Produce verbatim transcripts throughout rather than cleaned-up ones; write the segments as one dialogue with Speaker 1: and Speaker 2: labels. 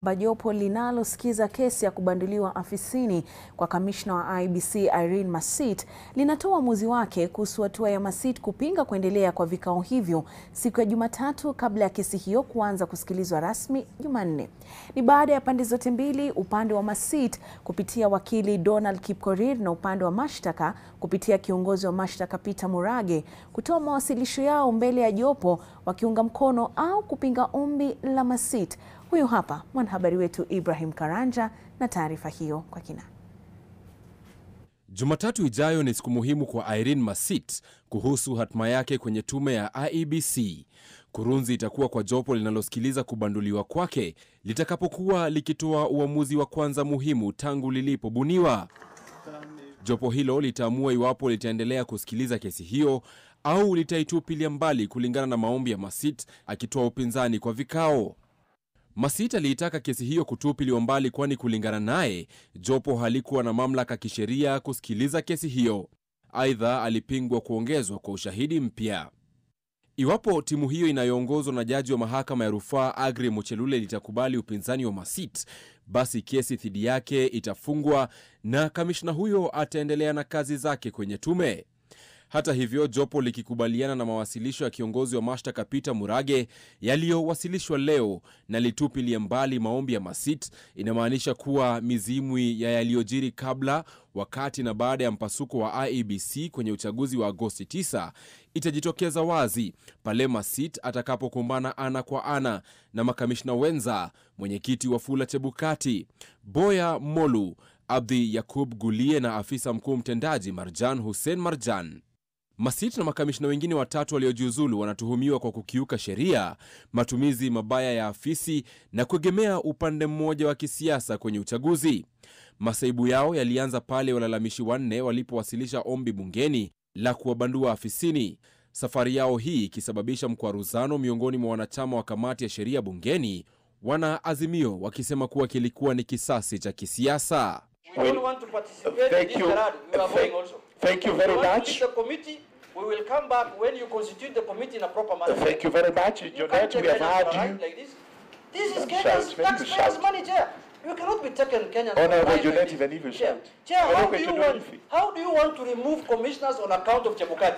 Speaker 1: Jopo linalosikiza kesi ya kubanduliwa afisini kwa kamishna wa I E B C Irene Masit linatoa uamuzi wake kuhusu hatua ya Masit kupinga kuendelea kwa vikao hivyo siku ya Jumatatu kabla ya kesi hiyo kuanza kusikilizwa rasmi Jumanne. Ni baada ya pande zote mbili, upande wa Masit kupitia wakili Donald Kipkorir na upande wa mashtaka kupitia kiongozi wa mashtaka Peter Murage kutoa mawasilisho yao mbele ya jopo wakiunga mkono au kupinga ombi la Masit. Huyu hapa mwanahabari wetu Ibrahim Karanja na taarifa hiyo kwa kina.
Speaker 2: Jumatatu ijayo ni siku muhimu kwa Irene Masit kuhusu hatma yake kwenye tume ya I E B C. Kurunzi itakuwa kwa jopo linalosikiliza kubanduliwa kwake litakapokuwa likitoa uamuzi wa kwanza muhimu tangu lilipobuniwa. Jopo hilo litaamua iwapo litaendelea kusikiliza kesi hiyo au litaitupilia mbali kulingana na maombi ya Masit akitoa upinzani kwa vikao. Masit aliitaka kesi hiyo kutupiliwa mbali kwani kulingana naye jopo halikuwa na mamlaka kisheria kusikiliza kesi hiyo. Aidha, alipingwa kuongezwa kwa ushahidi mpya. Iwapo timu hiyo inayoongozwa na jaji wa mahakama ya rufaa Agri Muchelule litakubali upinzani wa Masit, basi kesi dhidi yake itafungwa na kamishna huyo ataendelea na kazi zake kwenye tume. Hata hivyo, jopo likikubaliana na mawasilisho ya kiongozi wa mashtaka Peter Murage yaliyowasilishwa leo na litupilia mbali maombi ya Masit, inamaanisha kuwa mizimwi ya yaliyojiri kabla, wakati na baada ya mpasuko wa I E B C kwenye uchaguzi wa Agosti tisa itajitokeza wazi pale Masit atakapokumbana ana kwa ana na makamishna wenza, mwenyekiti Wafula Chebukati, Boya Molu, Abdi Yakub Gulie na afisa mkuu mtendaji Marjan Hussein Marjan. Masit na makamishna wengine watatu waliojiuzulu wanatuhumiwa kwa kukiuka sheria, matumizi mabaya ya afisi na kuegemea upande mmoja wa kisiasa kwenye uchaguzi. Masaibu yao yalianza pale walalamishi wanne walipowasilisha ombi bungeni la kuwabandua afisini. Safari yao hii ikisababisha mkwaruzano miongoni mwa wanachama wa kamati ya sheria bungeni, wana azimio wakisema kuwa kilikuwa ni kisasi cha kisiasa.
Speaker 3: We don't want to participate in this parade. We are going also.
Speaker 4: Thank you very much.
Speaker 3: The committee, we will come back when you constitute the committee in a proper manner.
Speaker 4: Thank you very much.
Speaker 3: You can't
Speaker 4: we have had you.
Speaker 3: Like this. This is Kenya's taxpayers' money, Chair. You cannot be taking Kenya's money.
Speaker 4: Oh no, you
Speaker 3: like
Speaker 4: don't
Speaker 3: this.
Speaker 4: even even
Speaker 3: Chair,
Speaker 4: shout.
Speaker 3: Chair, how do you want? How do you want to remove commissioners on account of Chebukati?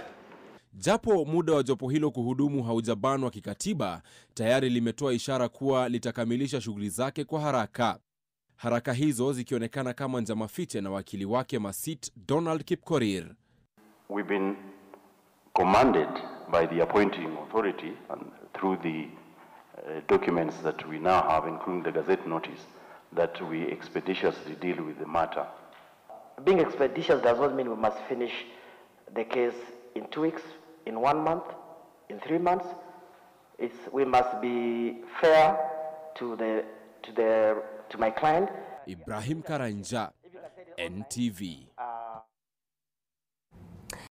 Speaker 2: Japo muda wa jopo hilo kuhudumu haujabanwa kikatiba, tayari limetoa ishara kuwa litakamilisha shughuli zake kwa haraka. Haraka hizo zikionekana kama njama fiche na wakili wake Masit Donald Kipkorir.
Speaker 5: We've been commanded by the appointing authority and through the uh, documents that we now have, including the Gazette notice, that we expeditiously deal with the matter.
Speaker 6: Being expeditious does not mean we must finish the case in two weeks, in one month, in three months. It's, we must be fair to the to the to my client.
Speaker 2: Ibrahim Karanja, N T V.